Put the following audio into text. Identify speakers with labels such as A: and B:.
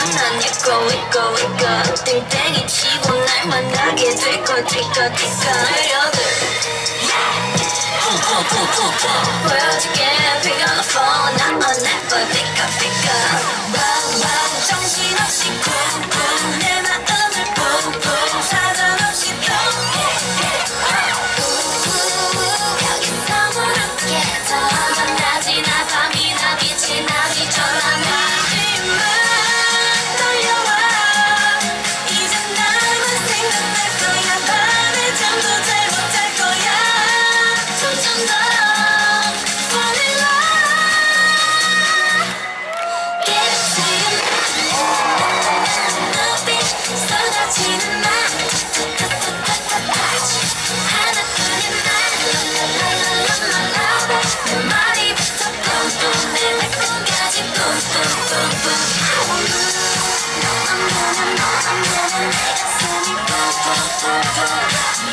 A: 난 있고 땡땡이 치고 날 만나게 될 걸 내려들 보여줄게 pick up the phone not on that but pick up 정신없이 쿵쿵 내 마음을 쿵쿵 사정없이 여기서 모르겠어 밤낮이나 밤이나 빛이 나기 전화하지만 떨려와 이제 나만 생각날 거야 밤에 잠도 잘 못 잘 거야 점점 더 fall in love Get it to you 눈빛 쏟아지는 말 하나뿐인 말 내 머리부터 뿜뿜 내 발끝까지 뿜뿜 너 없는 내 가슴이 뿜뿜